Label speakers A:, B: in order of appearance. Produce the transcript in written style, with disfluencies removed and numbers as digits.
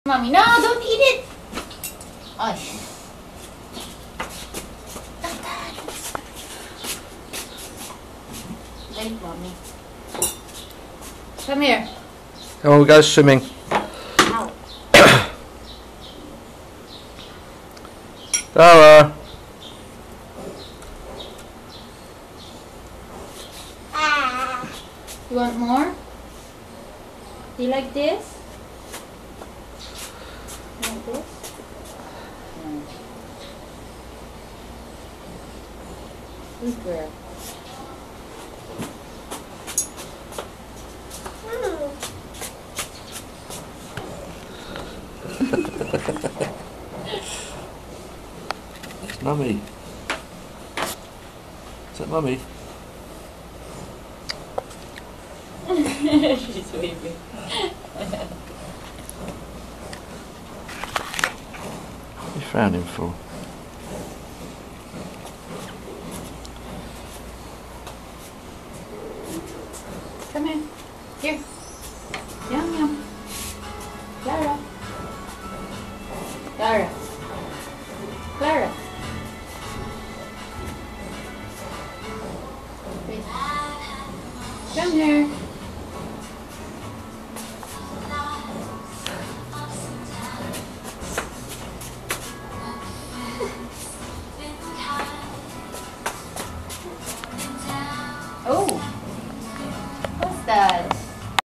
A: Mommy, no, don't eat it. Oh. Wait, Mommy. Come here.
B: Come on, we go swimming.
A: Ow.
B: Dara.
A: You want more? Do you like this? You like this? No. Good girl.
B: It's Mummy. Is that Mummy?
A: She's weeping.
B: What are you frowning for?
A: Come here. Here. Yum yum. Clara. Clara. Clara. Wait. Come here.